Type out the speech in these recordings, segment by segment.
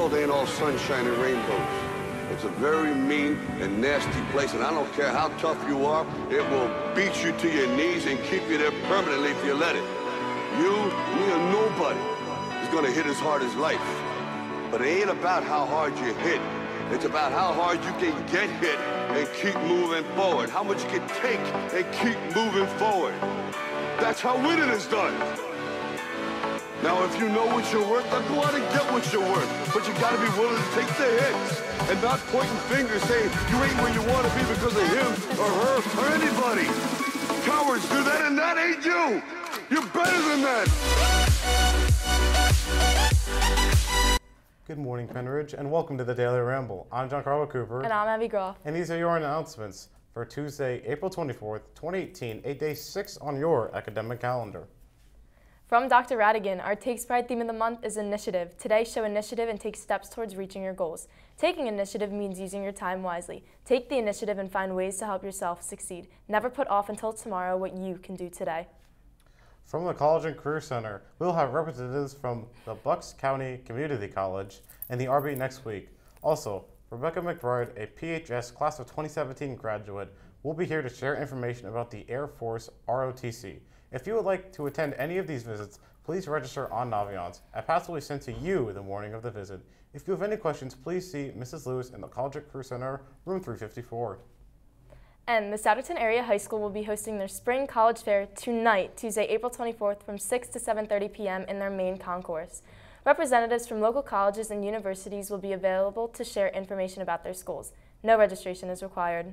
world ain't all sunshine and rainbows. It's a very mean and nasty place, and I don't care how tough you are, it will beat you to your knees and keep you there permanently if you let it. You, me, or nobody is gonna hit as hard as life. But it ain't about how hard you hit. It's about how hard you can get hit and keep moving forward. How much you can take and keep moving forward. That's how winning is done. Now, if you know what you're worth, then go out and get what you're worth. But you gotta be willing to take the hits and not pointing fingers saying you ain't where you wanna be because of him or her or anybody. Cowards do that, and that ain't you. You're better than that. Good morning, Penridge, and welcome to the Daily Ramble. I'm John Carlo Cooper. And I'm Abby Groff. And these are your announcements for Tuesday, April 24th, 2018, 8-day 6 on your academic calendar. From Dr. Radigan, our Takes Pride theme of the month is Initiative. Today, show initiative and take steps towards reaching your goals. Taking initiative means using your time wisely. Take the initiative and find ways to help yourself succeed. Never put off until tomorrow what you can do today. From the College and Career Center, we'll have representatives from the Bucks County Community College and the RB next week. Also, Rebecca McBride, a PHS Class of 2017 graduate, will be here to share information about the Air Force ROTC. If you would like to attend any of these visits, please register on Naviance. A pass will be sent to you the morning of the visit. If you have any questions, please see Mrs. Lewis in the College and Career Center, room 354. And the Souderton Area High School will be hosting their Spring College Fair tonight, Tuesday, April 24th from 6 to 7:30 p.m. in their main concourse. Representatives from local colleges and universities will be available to share information about their schools. No registration is required.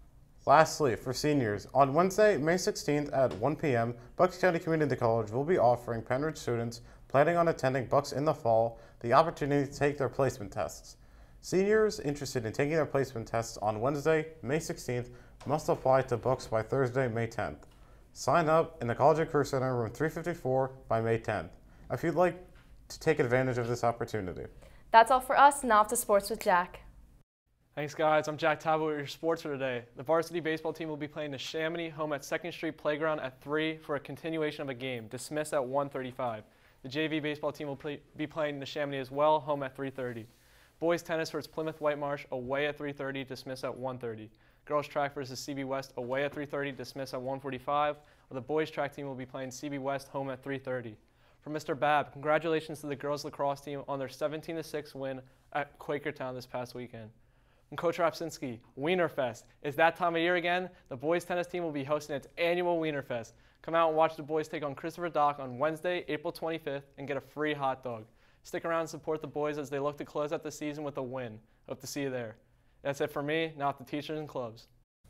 Lastly, for seniors, on Wednesday, May 16th at 1 p.m., Bucks County Community College will be offering Penridge students planning on attending Bucks in the fall the opportunity to take their placement tests. Seniors interested in taking their placement tests on Wednesday, May 16th, must apply to Bucks by Thursday, May 10th. Sign up in the College and Career Center, room 354 by May 10th, if you'd like to take advantage of this opportunity. That's all for us. Now off to sports with Jack. Thanks, guys. I'm Jack Talbot with your sports for today. The varsity baseball team will be playing the Chamonix home at 2nd Street Playground at 3 for a continuation of a game, dismissed at 1:35. The JV baseball team will be playing the Chamonix as well, home at 3:30. Boys tennis versus Plymouth Whitemarsh away at 3:30, dismissed at 1:30. Girls track versus CB West away at 3:30, dismissed at 1:45. While the boys track team will be playing CB West home at 3:30. For Mr. Babb, congratulations to the girls lacrosse team on their 17-6 win at Quakertown this past weekend. From Coach Rapsinski, Wienerfest. It's that time of year again. The boys tennis team will be hosting its annual Wienerfest. Come out and watch the boys take on Christopher Dock on Wednesday, April 25th, and get a free hot dog. Stick around and support the boys as they look to close out the season with a win. Hope to see you there. That's it for me. Now to teachers and clubs.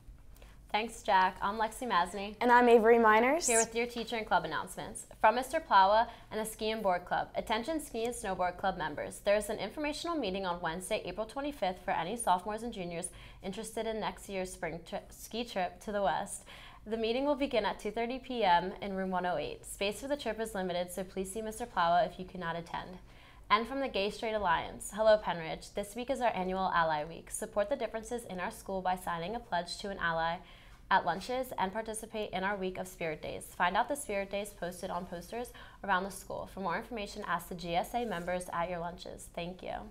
Thanks, Jack. I'm Lexi Masney. And I'm Avery Miners. Here with your teacher and club announcements. From Mr. Plawa and the Ski and Board Club. Attention Ski and Snowboard Club members. There is an informational meeting on Wednesday, April 25th for any sophomores and juniors interested in next year's spring ski trip to the West. The meeting will begin at 2:30 p.m. in room 108. Space for the trip is limited, so please see Mr. Plawa if you cannot attend. And from the Gay Straight Alliance. Hello, Penridge. This week is our annual Ally Week. Support the differences in our school by signing a pledge to an ally at lunches and participate in our week of Spirit Days. Find out the Spirit Days posted on posters around the school. For more information, ask the GSA members at your lunches. Thank you.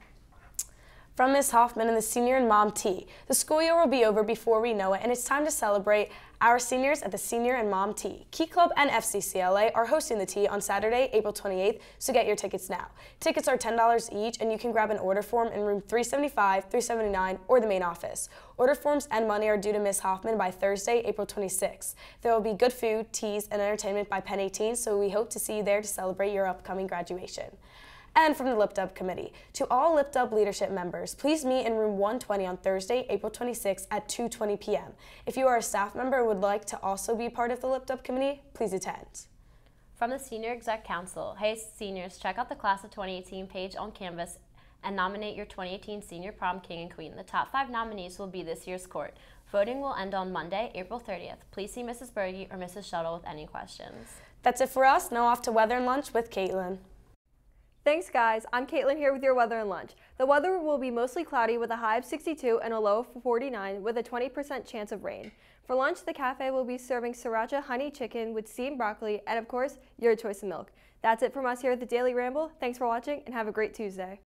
From Ms. Hoffman and the Senior and Mom Tea. The school year will be over before we know it, and it's time to celebrate our seniors at the Senior and Mom Tea. Key Club and FCCLA are hosting the tea on Saturday, April 28th, so get your tickets now. Tickets are $10 each, and you can grab an order form in room 375, 379, or the main office. Order forms and money are due to Ms. Hoffman by Thursday, April 26th. There will be good food, teas, and entertainment by 10:18, so we hope to see you there to celebrate your upcoming graduation. And from the LipDub Committee, to all LipDub leadership members, please meet in room 120 on Thursday, April 26th at 2:20 p.m. If you are a staff member and would like to also be part of the LipDub Committee, please attend. From the Senior Exec Council, hey seniors, check out the Class of 2018 page on Canvas and nominate your 2018 Senior Prom King and Queen. The top 5 nominees will be this year's court. Voting will end on Monday, April 30th. Please see Mrs. Berge or Mrs. Shuttle with any questions. That's it for us. Now off to Weather and Lunch with Caitlin. Thanks, guys. I'm Caitlin here with your weather and lunch. The weather will be mostly cloudy with a high of 62 and a low of 49 with a 20% chance of rain. For lunch, the cafe will be serving sriracha honey chicken with steamed broccoli and, of course, your choice of milk. That's it from us here at the Daily Ramble. Thanks for watching and have a great Tuesday.